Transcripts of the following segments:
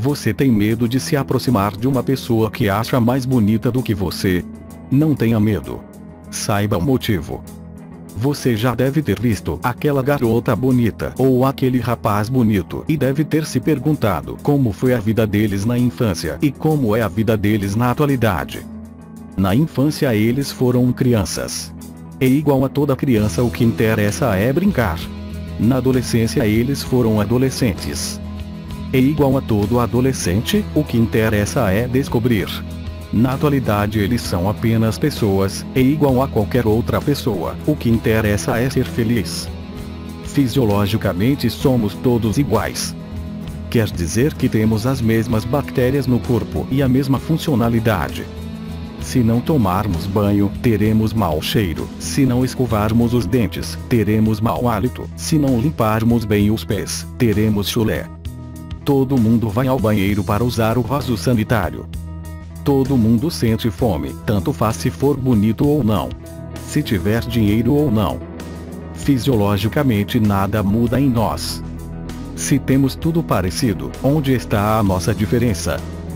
Você tem medo de se aproximar de uma pessoa que acha mais bonita do que você? Não tenha medo. Saiba o motivo. Você já deve ter visto aquela garota bonita ou aquele rapaz bonito e deve ter se perguntado como foi a vida deles na infância e como é a vida deles na atualidade. Na infância eles foram crianças. É igual a toda criança, o que interessa é brincar. Na adolescência eles foram adolescentes. É igual a todo adolescente, o que interessa é descobrir. Na atualidade eles são apenas pessoas, é igual a qualquer outra pessoa, o que interessa é ser feliz. Fisiologicamente somos todos iguais. Quer dizer que temos as mesmas bactérias no corpo e a mesma funcionalidade. Se não tomarmos banho, teremos mau cheiro. Se não escovarmos os dentes, teremos mau hálito. Se não limparmos bem os pés, teremos chulé. Todo mundo vai ao banheiro para usar o vaso sanitário. Todo mundo sente fome, tanto faz se for bonito ou não. Se tiver dinheiro ou não. Fisiologicamente nada muda em nós. Se temos tudo parecido, onde está a nossa diferença?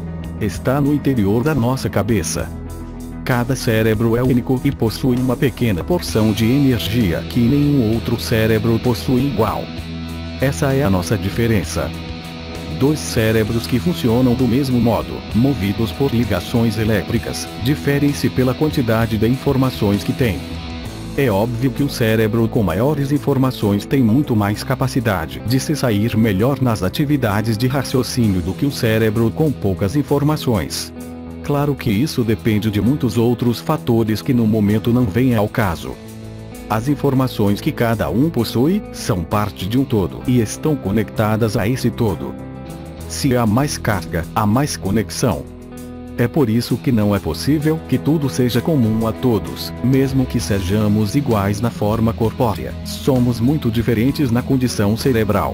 Está no interior da nossa cabeça. Cada cérebro é único e possui uma pequena porção de energia que nenhum outro cérebro possui igual. Essa é a nossa diferença. Dois cérebros que funcionam do mesmo modo, movidos por ligações elétricas, diferem-se pela quantidade de informações que têm. É óbvio que o cérebro com maiores informações tem muito mais capacidade de se sair melhor nas atividades de raciocínio do que o cérebro com poucas informações. Claro que isso depende de muitos outros fatores que no momento não vêm ao caso. As informações que cada um possui são parte de um todo e estão conectadas a esse todo. Se há mais carga, há mais conexão. É por isso que não é possível que tudo seja comum a todos, mesmo que sejamos iguais na forma corpórea. Somos muito diferentes na condição cerebral.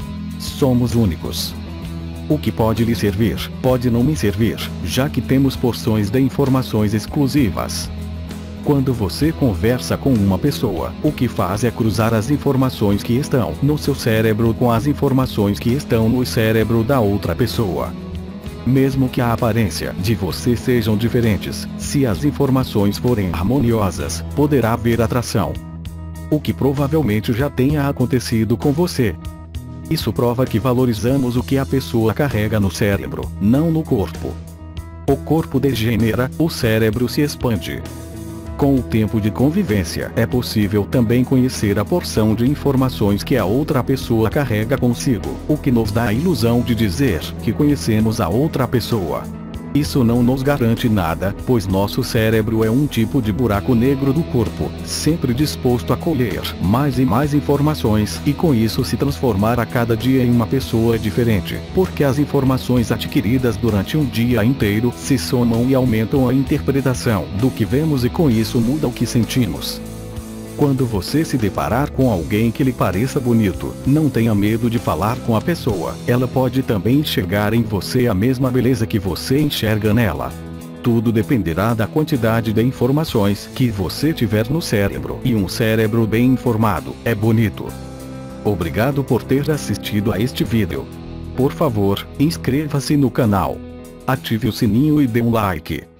Somos únicos. O que pode lhe servir, pode não me servir, já que temos porções de informações exclusivas. Quando você conversa com uma pessoa, o que faz é cruzar as informações que estão no seu cérebro com as informações que estão no cérebro da outra pessoa. Mesmo que a aparência de você sejam diferentes, se as informações forem harmoniosas, poderá haver atração. O que provavelmente já tenha acontecido com você. Isso prova que valorizamos o que a pessoa carrega no cérebro, não no corpo. O corpo degenera, o cérebro se expande. Com o tempo de convivência, é possível também conhecer a porção de informações que a outra pessoa carrega consigo, o que nos dá a ilusão de dizer que conhecemos a outra pessoa. Isso não nos garante nada, pois nosso cérebro é um tipo de buraco negro do corpo, sempre disposto a colher mais e mais informações e com isso se transformar a cada dia em uma pessoa diferente, porque as informações adquiridas durante um dia inteiro se somam e aumentam a interpretação do que vemos e com isso muda o que sentimos. Quando você se deparar com alguém que lhe pareça bonito, não tenha medo de falar com a pessoa. Ela pode também enxergar em você a mesma beleza que você enxerga nela. Tudo dependerá da quantidade de informações que você tiver no cérebro. E um cérebro bem informado é bonito. Obrigado por ter assistido a este vídeo. Por favor, inscreva-se no canal. Ative o sininho e dê um like.